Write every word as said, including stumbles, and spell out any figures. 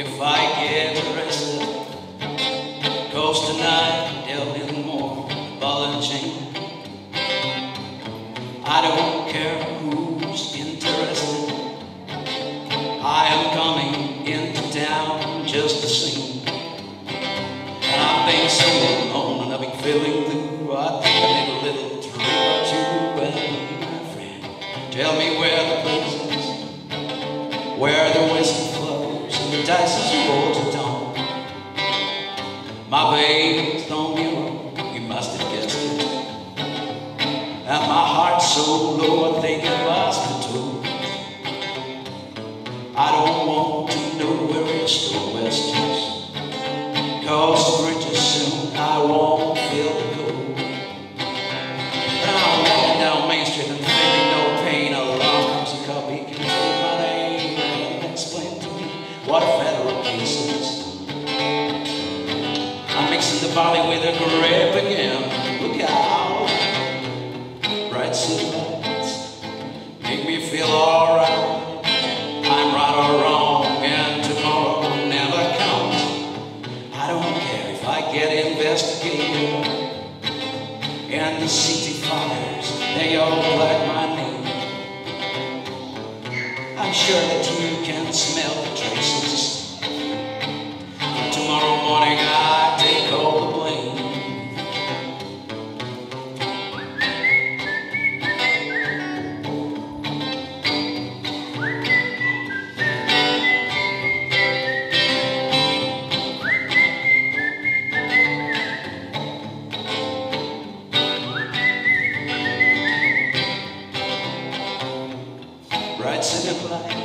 if I get arrested. 'Cause tonight there'll be more ball and chain. I don't care who's interested. I am coming into town just to sing. And I've been so alone and I've been feeling blue. I think I need a little drink or two. Well, my friend, tell me where the place is, where the whiskey flows and the dice is rolled to dawn. My baby's don't be wrong, you must have guessed it. And my heart's so low, I think it must be told. I don't want to know where east or west is, 'cause pretty soon I won't feel the cold. And I'm walking down Main Street and feeling no pain. Along comes a cop, he can take my name and explain to me what a federal case is. I'm mixing the barley with a grape again. Look out, bright city lights make me feel alright. I'm right or wrong, and tomorrow never comes. I don't care if I get investigated, and the city fathers, they all black my name. I'm sure that you can smell the traces. Tomorrow morning I take all the blame. Bright city lights